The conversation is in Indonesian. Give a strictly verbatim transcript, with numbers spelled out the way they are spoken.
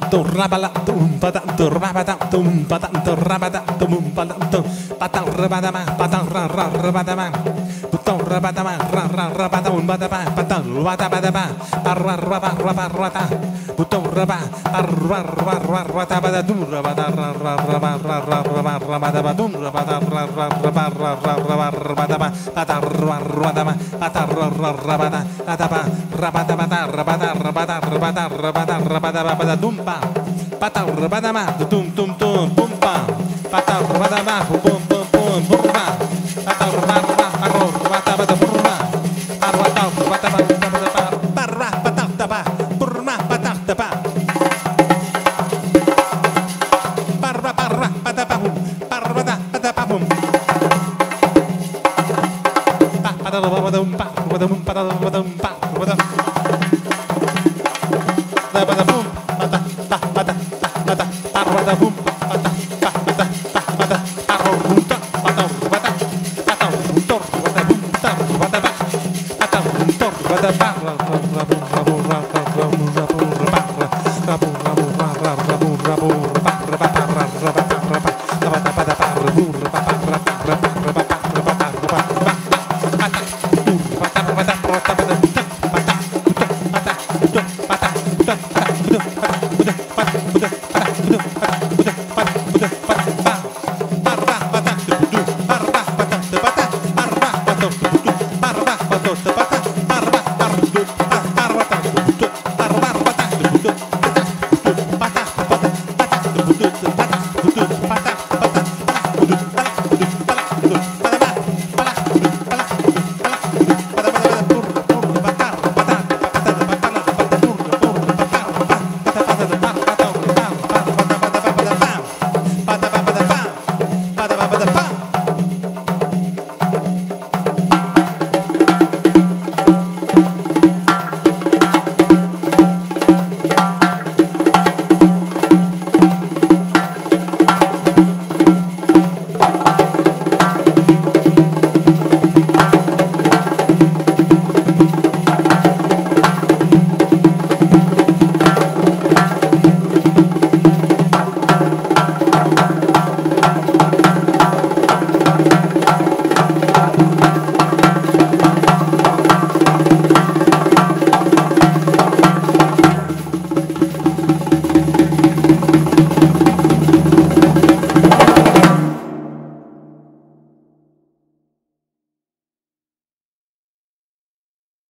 tu rabala tum patang tu rabata tum patang tu rabata tum patang tu patang rabata ma patang ra ra rabata ma patang rabata ma ra ra rabata un bata ma patang rabata bata ma parra raba raba rata patang raba parra raba rata bata dum rabata ra ra raba ra ra raba rabata ba dum rabata ra ra raba ra ra raba rabata ba patang raba rabata ma patang ra ra rabata atapa rabata bata rabata rabata rabata rabata rabata bata dumpa patang rabata ma tum tum tum pumpa patang rabata ma pum pum pum pumpa patang rabata paro rabata bata purma arwata rabata bata bata parra patang tapa purma patang tapa parra parra bata pahum parra bata bata pahum pa patang rabata umpa rabata umpa rabata umpa rabata rabata pum bata ta bata ta bata parwata bum bata ta bata ta bata paro runta bata bata bata runtor bata bum bata bata bata runtor bata pa rabu rabu rabu rabu rabu rabu rabu rabu rabu pa raba raba raba raba bata bata pa rabu raba raba raba raba raba raba bata bata bata bata bata Parra,